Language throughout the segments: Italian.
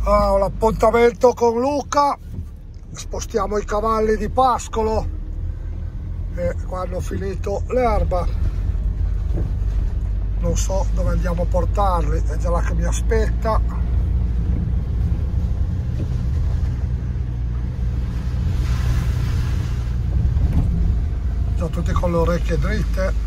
Ho l'appuntamento con Luca, spostiamo i cavalli di pascolo e quando ho finito l'erba non so dove andiamo a portarli, è già là che mi aspetta. Già tutti con le orecchie dritte.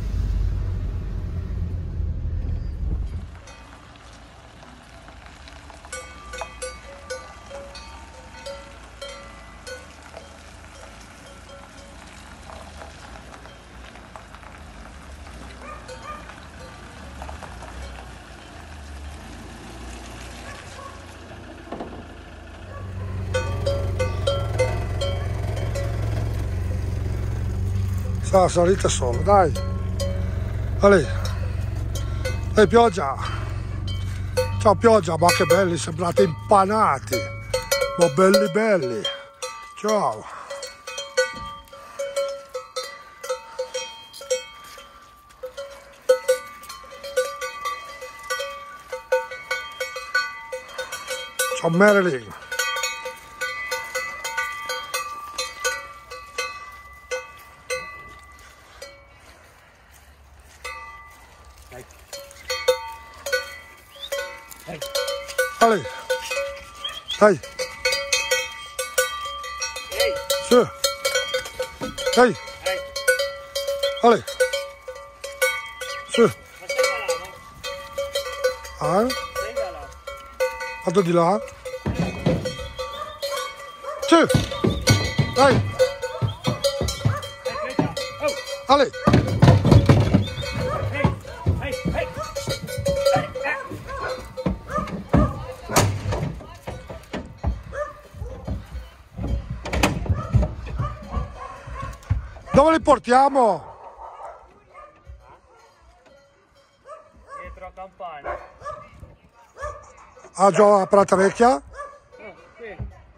Salite solo, dai. Allì. E pioggia. Ciao pioggia, ma che belli, sembrate impanati. Ma belli belli. Ciao. Ciao Marilyn. Allez, dai, su, dai, allez, su, vado di là, su, dai, allez. Dove li portiamo? Dietro a campagna. Ah, già a Prata Vecchia? Qui.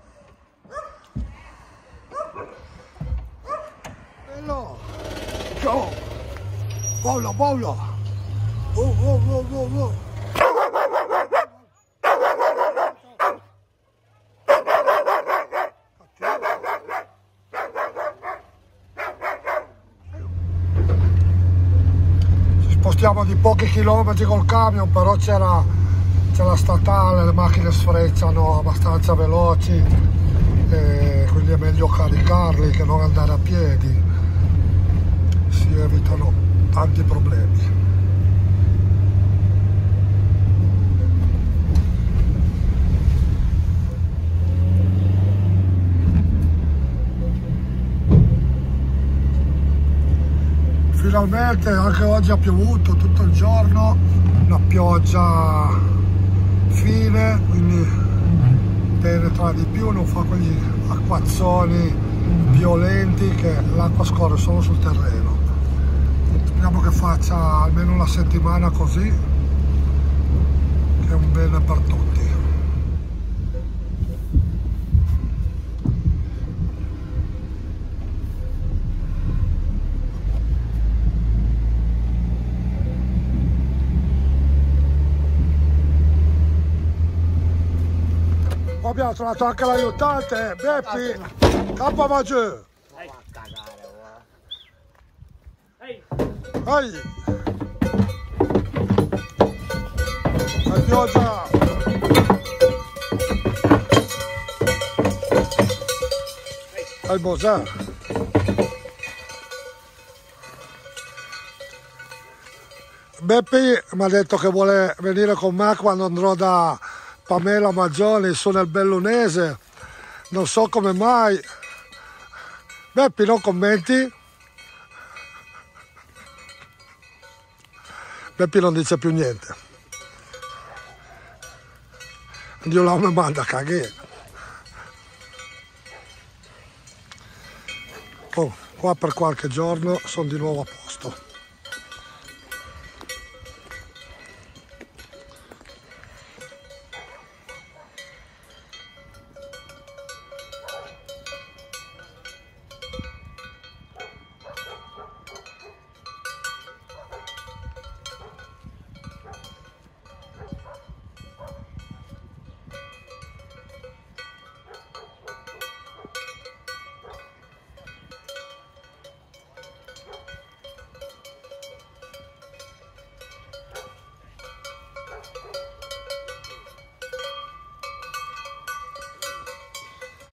Bello! Ciao! Paolo, Paolo! Oh. Spostiamo di pochi chilometri col camion, però c'è la statale, le macchine sfrecciano abbastanza veloci e quindi è meglio caricarli che non andare a piedi, si evitano tanti problemi. Finalmente anche oggi ha piovuto tutto il giorno, una pioggia fine, quindi penetra di più, non fa quegli acquazzoni violenti che l'acqua scorre solo sul terreno. Speriamo che faccia almeno una settimana così, che è un bene per tutti. Abbiamo trovato anche l'aiutante, Beppi, campo maggiore. Ehi! La pioggia! Al Bosà! Beppi mi ha detto che vuole venire con me quando andrò da Pamela Maggioni su nel Bellunese, non so come mai. Beppi, non commenti? Beppi non dice più niente. Dio là mi manda a cagare. Oh, qua per qualche giorno sono di nuovo a posto.